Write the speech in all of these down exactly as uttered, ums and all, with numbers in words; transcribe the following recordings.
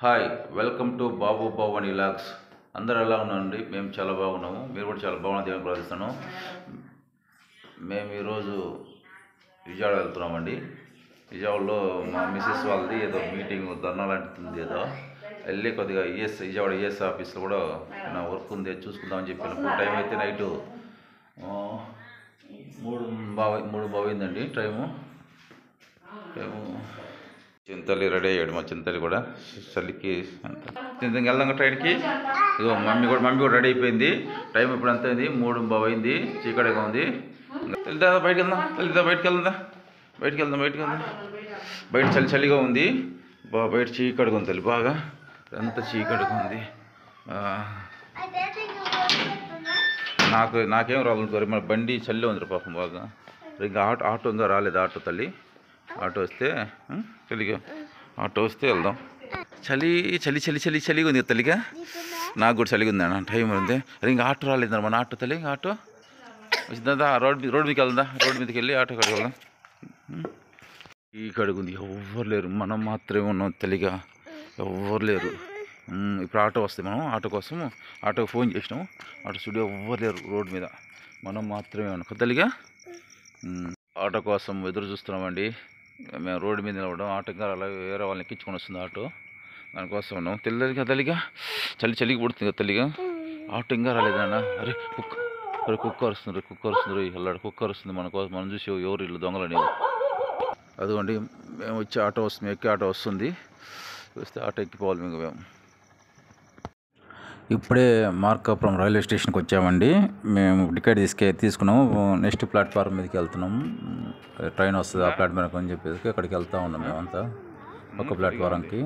Hi welcome to Babu Pavan vlogs. అందరూ ఎలా ఉన్నారండి? మేము చాలా బాగున్నాము, మీరు కూడా చాలా బాగున్నా దేవుని ప్రార్థిస్తాను. మేము ఈరోజు విజయవాడ వెళ్తున్నామండి. విజయవాడలో మా మిస్సెస్ వాళ్ళది ఏదో మీటింగ్ ధర్నా లాంటిది, ఏదో వెళ్ళి కొద్దిగా ఈఎస్ విజయవాడ ఈఎస్ ఆఫీస్లో కూడా నా వర్క్ ఉంది చూసుకుందామని చెప్పినప్పుడు టైం అయితే నైటు మూడు బాగా మూడు బాగుందండి టైము టైము చింతల్లి రెడీ అయ్యాడు. మా చింతల్లి కూడా చలికి చింతకి వెళ్దాం ట్రైన్కి. ఇగో మమ్మీ కూడా మమ్మీ కూడా రెడీ అయిపోయింది. టైం ఇప్పుడు అంత అయింది, మూడు బాగా అయింది, చీకటిగా ఉంది. వెళ్తా బయటకు వెళ్దాం, వెళ్తా బయటకు వెళ్దా బయటకు వెళ్దాం బయటకు వెళ్దాం బయట చలి చలిగా ఉంది, బాగా బయట చీకటిగా ఉంది తల్లి, బాగా ఎంత చీకటిగా ఉంది. నాకు నాకేం రాదు, మన బండి చల్లి ఉంది పాపం బాగా. ఇంకా ఆటో ఆటో ఉందో రాలేదు ఆటో తల్లి. ఆటో వస్తే చలిగా ఆటో వస్తే వెళ్దాం. చలి చలి చలి చలి చలిగా ఉంది తల్లిగా. నాకు కూడా చలిగా ఉంది అన్న, టైం ఉంది. అది ఇంకా ఆటో రాలేదు మన ఆటో తల్లి. ఇంకా ఆటో వచ్చిందా రోడ్ రోడ్ మీదకి వెళ్దా రోడ్ మీదకి వెళ్ళి ఆటో కాడికి వెళ్దాం. ఈ కాడికి ఉంది, ఎవ్వరు లేరు, మనం మాత్రమే ఉన్నాం తల్లిగా, ఎవ్వరు లేరు. ఇప్పుడు ఆటో వస్తాయి, మనం ఆటో కోసం ఆటోకి ఫోన్ చేసినాము, ఆటో స్టూడియో ఎవ్వరు లేరు రోడ్ మీద, మనం మాత్రమే ఉన్నాం తల్లిగా. ఆటో కోసం ఎదురు చూస్తున్నామండి. మేము రోడ్డు మీద నిలవడం, ఆటో ఇంకా అలా వేరే వాళ్ళని ఎక్కించుకొని వస్తుంది ఆటో, దానికోసం ఉన్నాం తెల్లదిగా తల్లిగా. చలి చలికి పుడుతుంది కదా తల్లిగా. ఆటో ఇంకా రాలేదన్న. అరే కుక్క అరే కుక్క వస్తుంది, కుక్క వస్తుంది, వెళ్ళాడు కుక్క వస్తుంది మన కోసం. మనం చూసి ఎవరు ఇల్లు దొంగలని. అదిగోండి మేము వచ్చి ఆటో వస్తుంది, ఎక్కి ఆటో వస్తుంది, వస్తే ఆటో ఎక్కిపోవాలి మేము. మేము ఇప్పుడే మార్కాపురం రైల్వే స్టేషన్కి వచ్చామండి. మేము టికెట్ తీసుకే తీసుకున్నాము. నెక్స్ట్ ప్లాట్ఫామ్ మీదకి వెళ్తున్నాము. ట్రైన్ వస్తుంది ఆ ప్లాట్ఫామ్ అని చెప్పేసి అక్కడికి వెళ్తూ ఉన్నాం మేమంతా, ఒక ప్లాట్ఫారంకి.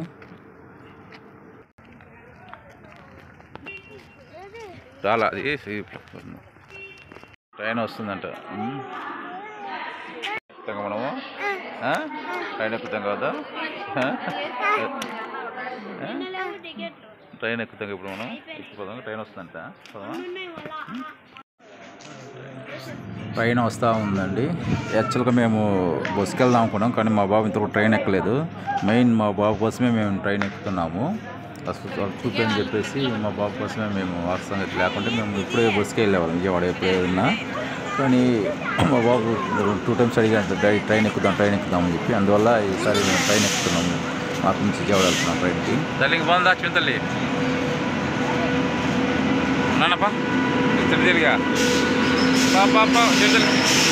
చాలా అది ట్రైన్ వస్తుందంట. ఎక్కుతాం మనము, ట్రైన్ ఎక్కుతాం కదా, ట్రైన్ ఎక్కుతాం ఇప్పుడు మనం, ఎక్కిపోదాం. ట్రైన్ వస్తుందంట, ట్రైన్ వస్తూ ఉందండి. యాక్చువల్గా మేము బస్సుకి వెళ్దాం అనుకున్నాం, కానీ మా బాబు ఇంతకు ట్రైన్ ఎక్కలేదు. మెయిన్ మా బాబు కోసమే మేము ట్రైన్ ఎక్కుతున్నాము. అసలు చూపని చెప్పేసి మా బాబు కోసమే మేము వాస్తవంగా లేకుంటే మేము ఇప్పుడే బస్సుకి వెళ్ళేవాళ్ళం విజయవాడ ఎప్పుడే ఉన్నా. కానీ మా బాబు టూ టైమ్స్ అడిగాను ట్రైన్ ఎక్కుదాం ట్రైన్ ఎక్కుదామని చెప్పి, అందువల్ల ఈసారి మేము ట్రైన్ ఎక్కుతున్నాము. మాకు నుంచి విజయవాడ వెళ్తున్నాం ట్రైన్కి. తల్లికి బాగుందా చింతల్లి? నాన్నప్పా తెలియదుగా పాపా చింతల్లి.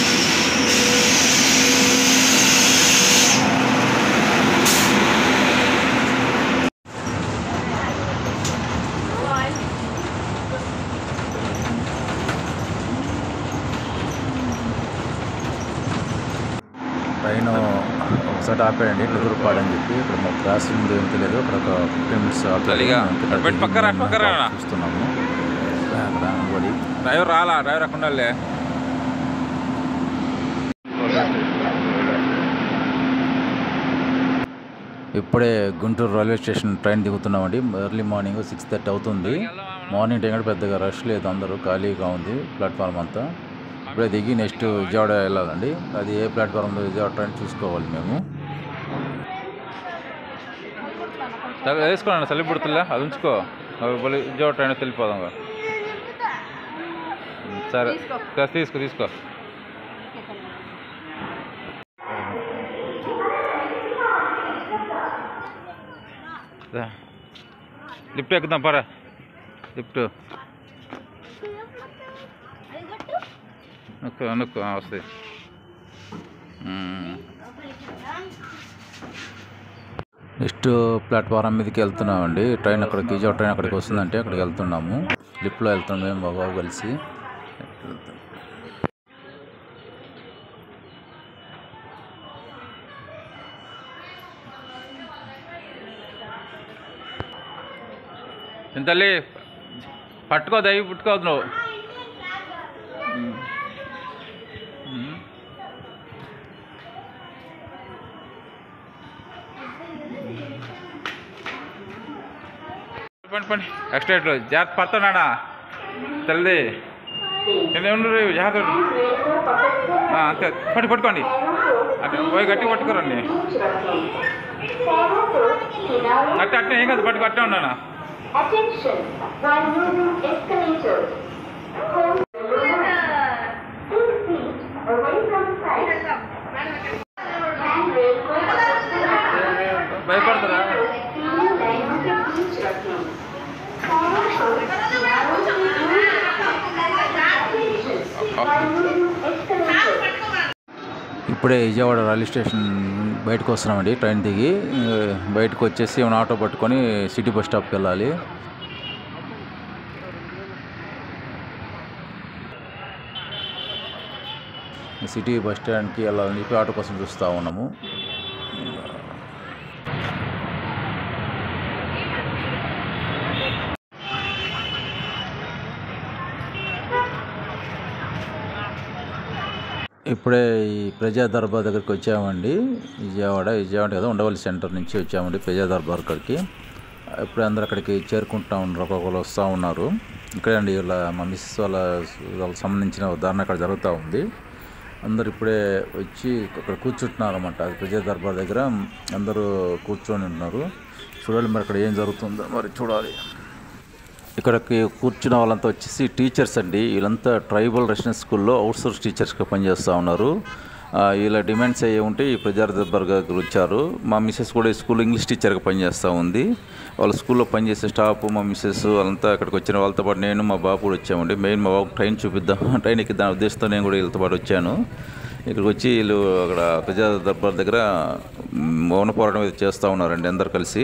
ట్రైన్ ఒకసారి ఆపాడండి నెల్లూరుపాడు అని చెప్పి. ఇక్కడ మాకు క్లాస్ ముందు ఏం తెలియదు, అక్కడ ఒక ఫిఫ్టీన్ మినిట్స్ చూస్తున్నాము. అక్కడ అనుకోడి డ్రైవర్ రాలా, డ్రైవర్ అక్కడ ఇప్పుడే గుంటూరు రైల్వే స్టేషన్ ట్రైన్ దిగుతున్నామండి. ఎర్లీ మార్నింగ్ సిక్స్ థర్టీ అవుతుంది. మార్నింగ్ టైం కూడా పెద్దగా రష్ లేదు, అందరూ ఖాళీగా ఉంది ప్లాట్ఫామ్ అంతా. ఇప్పుడే దిగి నెక్స్ట్ విజయవాడ వెళ్ళాలండి. అది ఏ ప్లాట్ఫామ్ ఉందో విజయవాడ ట్రైన్ చూసుకోవాలి మేము. వేసుకోండి చలి పుడుతుందా, అది ఉంచుకో, విజయవాడ ట్రైన్ వెళ్ళిపోదాం. సరే తీసుకో తీసుకో లిఫ్ట్ ఎక్కుదాం పరా, లిఫ్ట్ నొక్కు నొక్కు వస్తాయి. నెక్స్ట్ ప్లాట్ఫారం మీదకి వెళ్తున్నామండి. ట్రైన్ అక్కడికి విజయవాడ ట్రైన్ అక్కడికి వస్తుందంటే అక్కడికి వెళ్తున్నాము. లిఫ్ట్లో వెళ్తున్నాం మేము మా బాబు కలిసి. చింతల్లి పట్టుకో, దయ్యి పుట్టుకోవద్దు నువ్వు. పండి పండి ఎక్స్ట్రా జాగ్రత్త పడుతున్నాడా తల్లి, జాగ్రత్త అంతే. పట్టు పట్టుకోండి, అటు పోయి గట్టి పట్టుకోరండి. అట్ట అట్ట ఏం కదా పట్టుకు అట్టే ఉన్నానా Attention, while using escalators, hold the lower six feet away from side. Handrail భయపడతారా ఇప్పుడే విజయవాడ రైల్వే స్టేషన్ బయటకు వస్తున్నామండి. ట్రైన్ దిగి బయటకు వచ్చేసి ఏమైనా ఆటో పట్టుకొని సిటీ బస్ స్టాప్కి వెళ్ళాలి. సిటీ బస్ స్టాండ్కి వెళ్ళాలని చెప్పి ఆటో కోసం చూస్తూ ఉన్నాము. ఇప్పుడే ఈ ప్రజా దర్బార్ దగ్గరికి వచ్చామండి. విజయవాడ విజయవాడ కదా ఉండవల్లి సెంటర్ నుంచి వచ్చామండి ప్రజా దర్బార్ కాడికి. ఇప్పుడే అందరు అక్కడికి చేరుకుంటూ ఉన్నారు, ఒక్కొక్కరు వస్తూ ఉన్నారు. ఇక్కడే అండి వీళ్ళ మా మిస్సెస్ వాళ్ళ వాళ్ళకి సంబంధించిన ఉదాహరణ అక్కడ జరుగుతూ ఉంది. అందరు ఇప్పుడే వచ్చి అక్కడ కూర్చుంటున్నారు అన్నమాట. అది ప్రజా దర్బార్ దగ్గర అందరూ కూర్చొని ఉన్నారు. చూడాలి మరి అక్కడ ఏం జరుగుతుందో మరి చూడాలి. ఇక్కడికి కూర్చున్న వాళ్ళంతా వచ్చేసి టీచర్స్ అండి. వీళ్ళంతా ట్రైబల్ రెసిడెన్స్ స్కూల్లో అవుట్సోర్స్ టీచర్స్గా పనిచేస్తూ ఉన్నారు. వీళ్ళ డిమాండ్స్ అయ్యి ఉంటే ఈ ప్రజా దర్బార్ దగ్గర వచ్చారు. మా మిస్సెస్ కూడా ఈ స్కూల్ ఇంగ్లీష్ టీచర్గా పనిచేస్తూ ఉంది. వాళ్ళ స్కూల్లో పనిచేసే స్టాఫ్ మా మిస్సెస్ వాళ్ళంతా అక్కడికి వచ్చిన వాళ్ళతో పాటు నేను మా బాబు కూడా వచ్చామండి. మెయిన్ మా బాబుకి ట్రైన్ చూపిద్దాం, ట్రైన్ ఎక్కిద్దాం ఉద్దేశంతో నేను కూడా వీళ్ళతో పాటు వచ్చాను. ఇక్కడికి వచ్చి వీళ్ళు అక్కడ ప్రజా దర్బార్ దగ్గర మౌన పోరాటం అయితే చేస్తూ ఉన్నారండి అందరు కలిసి.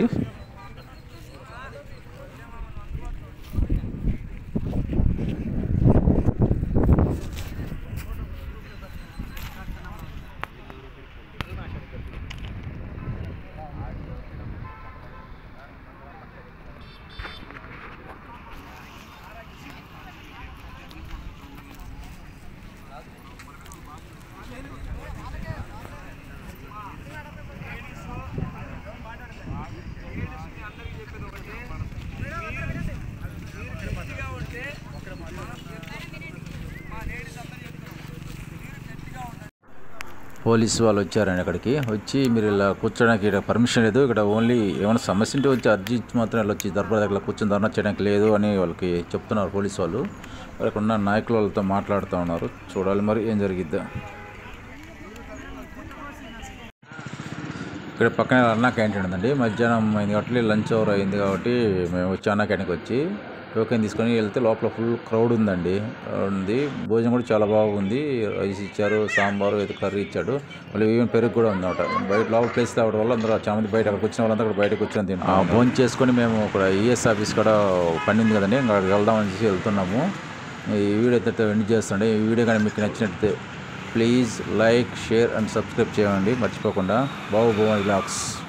పోలీసు వాళ్ళు వచ్చారండి అక్కడికి. వచ్చి మీరు ఇలా కూర్చోడానికి ఇక్కడ పర్మిషన్ లేదు, ఇక్కడ ఓన్లీ ఏమైనా సమస్య ఉంటే వచ్చి అర్జీ ఇచ్చి మాత్రం ఇలా వచ్చి దర్బార్ దగ్గర కూర్చొని ధర్నా చేయడానికి లేదు అని వాళ్ళకి చెప్తున్నారు పోలీసు వాళ్ళు. అక్కడ ఉన్న నాయకులు వాళ్ళతో మాట్లాడుతూ ఉన్నారు. చూడాలి మరి ఏం జరిగిద్దా. ఇక్కడ పక్కనే అన్నా క్యాంటీన్ ఉందండి. మధ్యాహ్నం అయింది కాబట్టి లంచ్ అవర్ అయింది కాబట్టి మేము వచ్చి అన్నా క్యాంటీన్కి వచ్చి టోకెన్ తీసుకొని వెళ్తే లోపల ఫుల్ క్రౌడ్ ఉందండి ఉంది. భోజనం కూడా చాలా బాగుంది. రైస్ ఇచ్చారు, సాంబారు ఏదో కర్రీ ఇచ్చాడు, మళ్ళీ ఈవెన్ పెరుగు కూడా ఉంది అనమాట. బయట లోపల ప్లేస్ రావడం వల్ల అందరూ చాలా మంది బయట అక్కడికి వచ్చిన వాళ్ళంతా అక్కడ బయటకు వచ్చిన తిన్నాం. భోజనం చేసుకొని మేము ఇక్కడ ఈఎస్ ఆఫీస్ కూడా పని ఉంది కదండి, ఇంకా అక్కడికి వెళ్దామని చెప్పి వెళ్తున్నాము. ఈ వీడియో అయితే ఎండ్ చేస్తుండే. ఈ వీడియో కానీ మీకు నచ్చినట్లయితే please like, share and subscribe చేయండి మర్చిపోకుండా. బాబు భువన్ వ్లాగ్స్.